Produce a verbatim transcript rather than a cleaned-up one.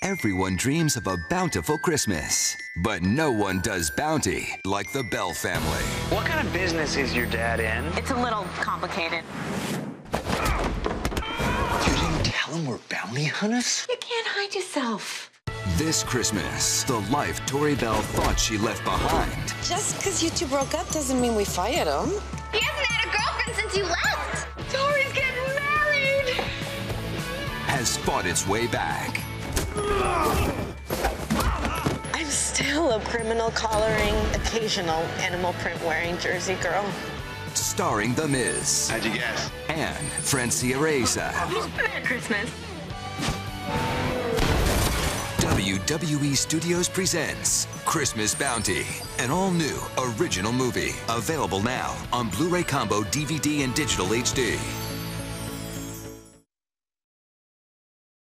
Everyone dreams of a bountiful Christmas, but no one does bounty like the Bell family. What kind of business is your dad in? It's a little complicated. You didn't tell him we're bounty hunters? You can't hide yourself. This Christmas, the life Tori Bell thought she left behind. Just because you two broke up doesn't mean we fired him. He hasn't had a girlfriend since you left. Tori's getting married. Has fought its way back. I'm still a criminal collaring, occasional animal print wearing Jersey girl. Starring The Miz. How'd you guess? And Francia Reza. Merry Christmas. W W E Studios presents Christmas Bounty, an all-new original movie. Available now on Blu-ray Combo, D V D, and Digital H D.